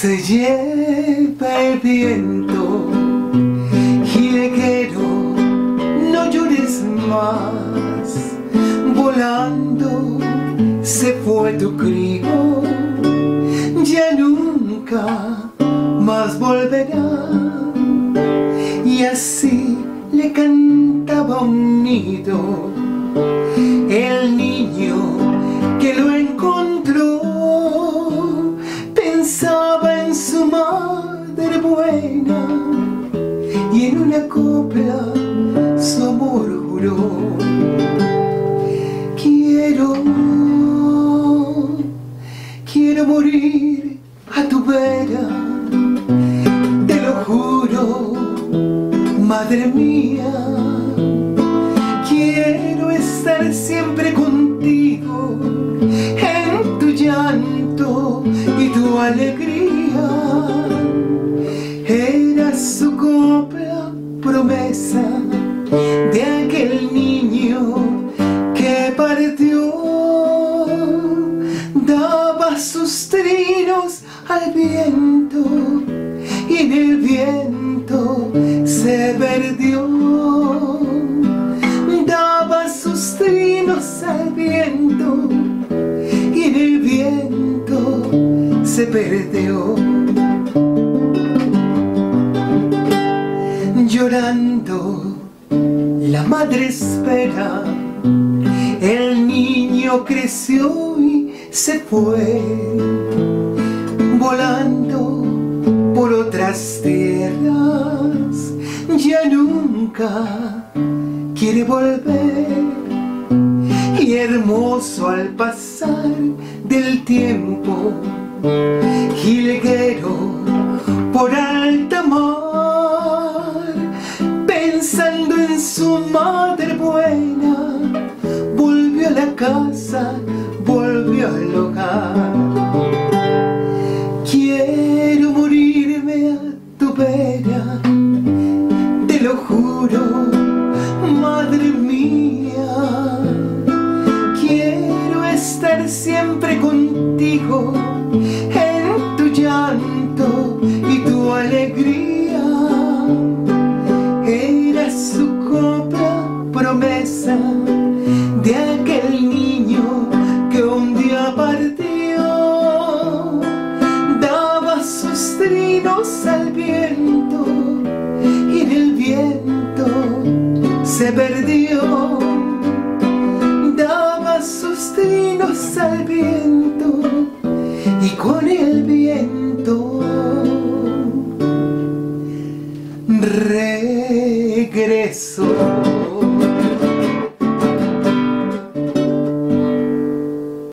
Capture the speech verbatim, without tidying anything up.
Se lleva el viento, jilguero, no llores más. Volando se fue tu crío, ya nunca más volverá. Y así le cantaba un nido el niño que lo encontró. Pensaba en su madre buena y en una copla su amor juró. Quiero, quiero morir a tu vera, te lo juro, madre mía. Quiero estar siempre contigo en tu llanto y tu alegría. Era su copla promesa de aquel niño que partió. Daba sus trinos al viento y en el viento se perdió. Daba sus trinos al viento y en el viento se perdió. Llorando la madre espera, el niño creció y se fue, volando por otras tierras, ya nunca quiere volver. Y hermoso al pasar del tiempo, jilguero por alta mar, pensando en su madre buena, volvió a la casa, volvió al hogar. Quiero morirme a tu vera, te lo juro, madre mía. Quiero estar siempre contigo en tu llanto y tu alegría. Era su copla promesa de aquel niño que un día partió. Daba sus trinos al viento y en el viento se perdió. Daba sus trinos al viento y con el viento regresó.